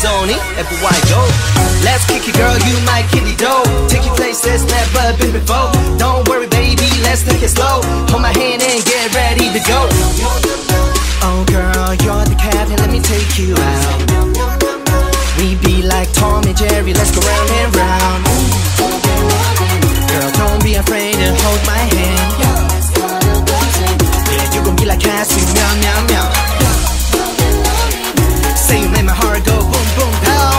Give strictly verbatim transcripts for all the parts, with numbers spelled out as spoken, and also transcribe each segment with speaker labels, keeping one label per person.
Speaker 1: vibes only, everywhere I go. Let's kick it, girl, you might kill it, though. Take you places never been before. Don't worry, baby, let's take it slow. Hold my hand and get ready to go. Oh, girl, you're the captain, let me take you out. We be like Tom and Jerry, let's go round and round. Girl, don't be afraid to hold my hand. Yeah, you gon' be like Cassie, meow, meow, meow. Say you make my heart go boom, boom, pow.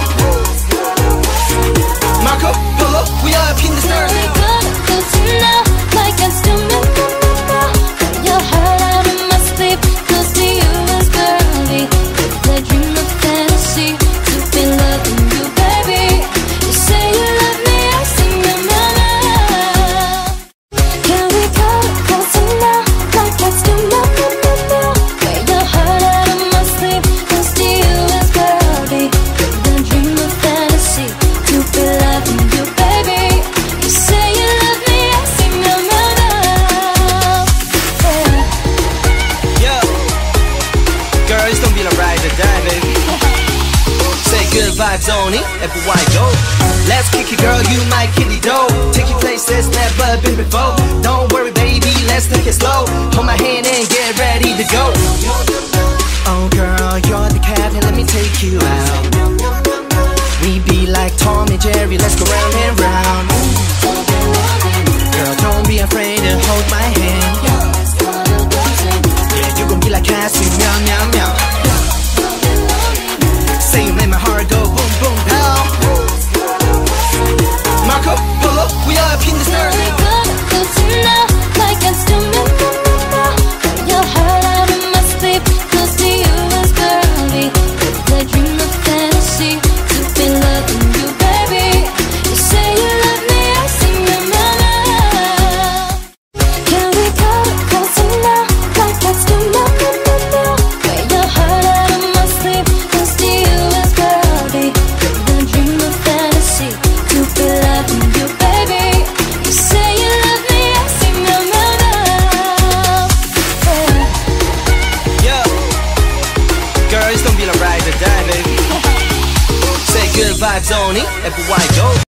Speaker 1: Marco Polo, we up in the stars.
Speaker 2: Good to know, like I still remember your heart out of my sleep. Close to you is girly. I dream of fantasy to be loving you, baby. You say you love me, I sing your melody. Can we go closer now, like I still remember where your heart out of my sleep. Close to you is girly. I dream of fantasy to be loving you, baby. You say you love me, I sing your melody.
Speaker 1: Yeah, girl, it's gonna be like ride or die, baby. Say good vibes only, everywhere I go. Let's kick it, girl, you might kill it, though. Take you places never been before. Don't worry, baby, let's take it slow. Hold my hand and get ready to go. Oh, girl, you're the captain, let me take you out. We be like Tom and Jerry, let's go round and round. Girl, don't be afraid to hold my hand. Yeah, you gon' be like Cassie, meow, meow, meow. Say you make my heart go boom, boom, pow. Marco Polo, we up in the stars.
Speaker 2: Good, good to know, like I still remember your heart out of my sleep. Close to you is girly. I dream of fantasy to be loving you, baby. You say you love me, I sing your melody. Can we go closer now, like I still remember where your heart out of my sleep. Close to you is girly. I dream of fantasy to be loving you, baby. You say you love me, I sing your melody.
Speaker 1: Yeah, girl, it's gonna be like ride or die, baby. Say good vibes only, everywhere I go.